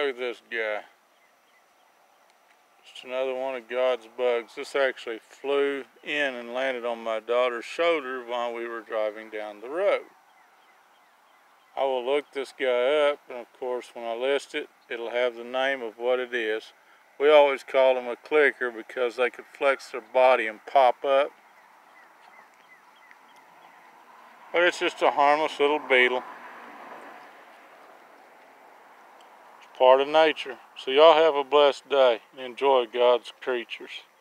Look at this guy. Just another one of God's bugs. This actually flew in and landed on my daughter's shoulder while we were driving down the road. I will look this guy up, and of course when I list it, it'll have the name of what it is. We always call them a clicker because they could flex their body and pop up. But it's just a harmless little beetle. It's part of nature. So y'all have a blessed day and enjoy God's creatures.